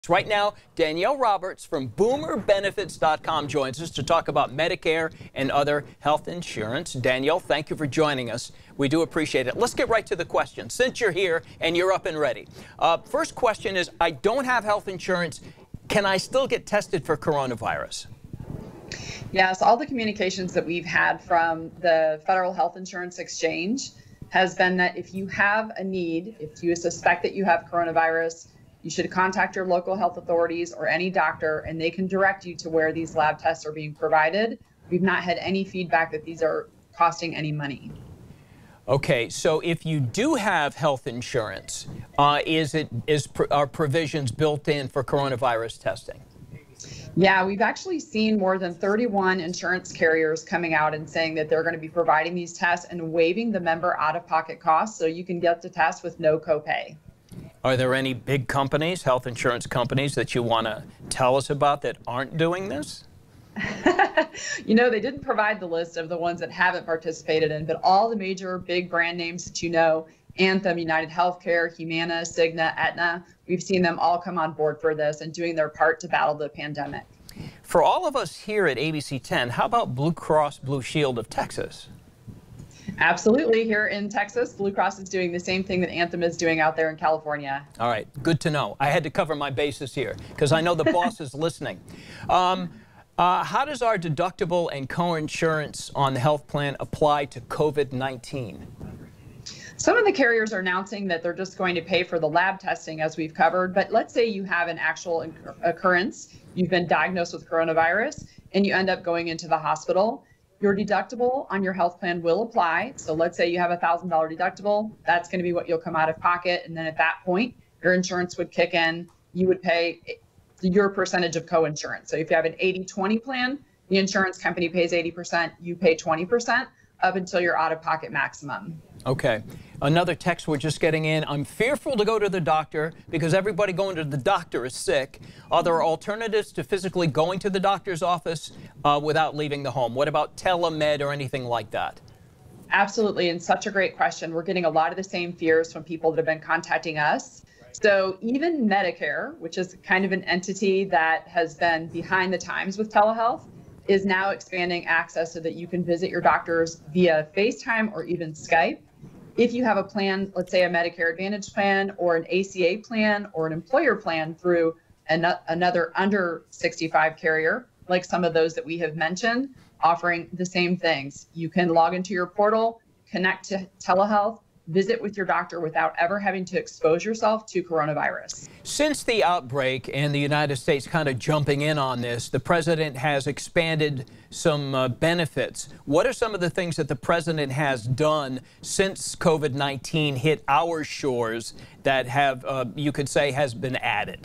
Right now, Danielle Roberts from BoomerBenefits.com joins us to talk about Medicare and other health insurance. Danielle, thank you for joining us. We do appreciate it. Let's get right to the question. Since you're here and you're up and ready. First question is, I don't have health insurance. Can I still get tested for coronavirus? Yes, all the communications that we've had from the Federal Health Insurance Exchange has been that if you have a need, if you suspect that you have coronavirus, you should contact your local health authorities or any doctor, and they can direct you to where these lab tests are being provided. We've not had any feedback that these are costing any money. Okay, so if you do have health insurance, are provisions built in for coronavirus testing? Yeah, we've actually seen more than 31 insurance carriers coming out and saying that they're going to be providing these tests and waiving the member out-of-pocket costs so you can get the test with no copay. Are there any big companies, health insurance companies, that you want to tell us about that aren't doing this? You know, they didn't provide the list of the ones that haven't participated in, but all the major big brand names that you know, Anthem, United Healthcare, Humana, Cigna, Aetna, we've seen them all come on board for this and doing their part to battle the pandemic. For all of us here at ABC 10, how about Blue Cross Blue Shield of Texas? Absolutely. Here in Texas, Blue Cross is doing the same thing that Anthem is doing out there in California. All right. Good to know. I had to cover my bases here because I know the boss is listening. How does our deductible and co-insurance on the health plan apply to COVID-19? Some of the carriers are announcing that they're just going to pay for the lab testing, as we've covered. But let's say you have an actual occurrence, you've been diagnosed with coronavirus, and you end up going into the hospital. Your deductible on your health plan will apply. So let's say you have a $1,000 deductible. That's going to be what you'll come out of pocket. And then at that point, your insurance would kick in. You would pay your percentage of co-insurance. So if you have an 80-20 plan, the insurance company pays 80%, you pay 20% up until your out-of-pocket maximum. Okay. Another text we're just getting in. I'm fearful to go to the doctor because everybody going to the doctor is sick. Are there alternatives to physically going to the doctor's office without leaving the home? What about telemed or anything like that? Absolutely, and such a great question. We're getting a lot of the same fears from people that have been contacting us. So even Medicare, which is kind of an entity that has been behind the times with telehealth, is now expanding access so that you can visit your doctors via FaceTime or even Skype. If you have a plan, let's say a Medicare Advantage plan or an ACA plan or an employer plan through another under 65 carrier, like some of those that we have mentioned, offering the same things. You can log into your portal, connect to telehealth, visit with your doctor without ever having to expose yourself to coronavirus. Since the outbreak and the United States kind of jumping in on this, the president has expanded some benefits. What are some of the things that the president has done since COVID-19 hit our shores that have, you could say, has been added?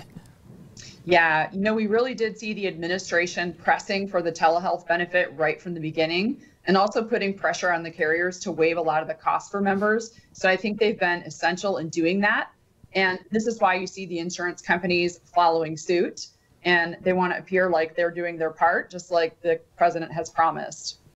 Yeah, you know, we really did see the administration pressing for the telehealth benefit right from the beginning, and also putting pressure on the carriers to waive a lot of the costs for members. So I think they've been essential in doing that. And this is why you see the insurance companies following suit, and they want to appear like they're doing their part, just like the president has promised.